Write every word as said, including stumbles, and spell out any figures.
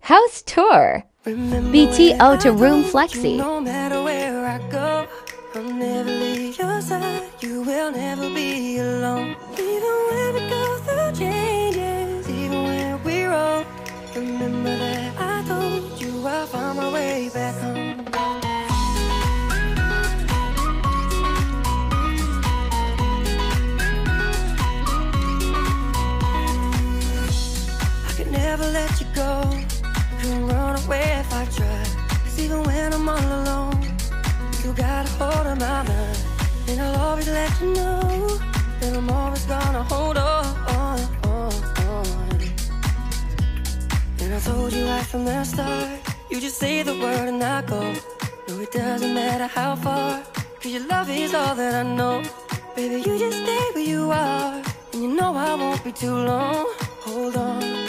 House tour. B T O to room flexi. No matter where I go, I'll never leave your side. You will never be alone. Even when we go through changes, even when we're old, remember that I told you I'll find my way back home. I could never let you go. Couldn't run away if I tried. Cause even when I'm all alone, you got a hold of my mind. And I'll always let you know that I'm always gonna hold on, on, on, on. And I told you right from the start, you just say the word and I go. No, it doesn't matter how far, cause your love is all that I know. Baby, you just stay where you are, and you know I won't be too long. Hold on.